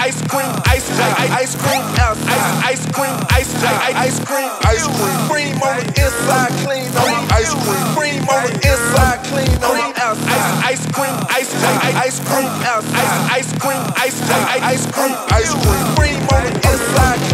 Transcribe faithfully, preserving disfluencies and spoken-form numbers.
ice cream, ice ice cream, ice cream, ice ice cream, ice cream. Cream on the inside, clean on the ice cream. Cream on the inside, clean on the outside. Ice cream, ice ice cream, ice ice cream, ice ice cream, ice cream. Cream on the inside.